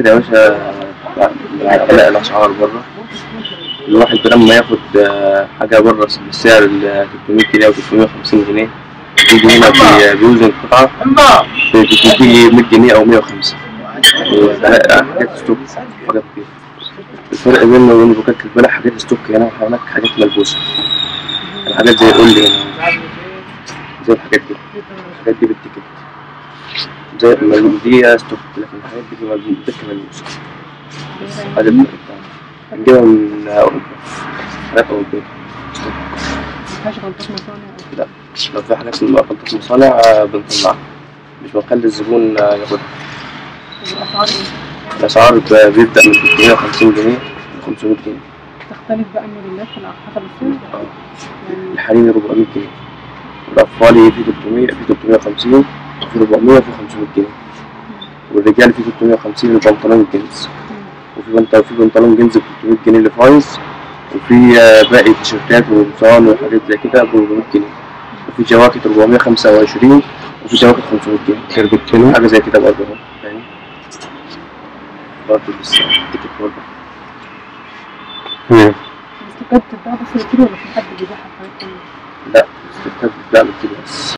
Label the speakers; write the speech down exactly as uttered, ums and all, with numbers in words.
Speaker 1: يا باشا بنعلق الأسعار بره. الواحد لما ياخد حاجة بره بالسعر ال تلتمية جنيه أو تلتمية وخمسين جنيه، يجي هنا بيوزن القطعة بتيجي مية جنيه أو مية وخمسة. يعني حاجات ستوك حاجات كده. الفرق بينه وبين بوكات البلح حاجات ستوك هنا وهناك حاجات ملبوسة. الحاجات زي القول هنا زي الحاجات دي، الحاجات دي بالتيكت زي دي ستوك، لكن الحاجات دي بتبقى ملبوسة. هذا الفرق بتاعنا. نجيبها من أوروبا، حاجات أوروبية ستوك.
Speaker 2: مفيهاش غلطات مصانع؟
Speaker 1: لا، لو في حاجات من غلطات مصانع بنطلعها، مش بنخلي الزبون ياخدها.
Speaker 2: الأسعار إيه؟
Speaker 1: الأسعار بيبدأ من تلتمية وخمسين جنيه ل خمسمية جنيه.
Speaker 2: تختلف بقى الموديلات على حسب السن؟
Speaker 1: اه. الحريمي أربعمية جنيه، والأطفالي في تلتمية، في تلتمية وخمسين، وفي أربعمية، وفي خمسمية جنيه. والرجال في تلتمية وخمسين البنطلون الجينز، وفي بنطلون في بنطلون جينز ب تلتمية جنيه لفايز، وفي باقي تيشيرتات وقمصان وحاجات زي كده ب أربعمية جنيه، وفي جواكت أربعمية وخمسة وعشرين، وفي جواكت خمسمية جنيه.
Speaker 3: كربتين
Speaker 1: حاجة زي كده برضه اهو، يعني برضه لسه التيكت برضه.
Speaker 2: الاستيكات بتتباع بس بالكيلو ولا في حد بيبيعها بحاجات تانية؟
Speaker 1: لا، الاستيكات بتتباع بالكيلو بس.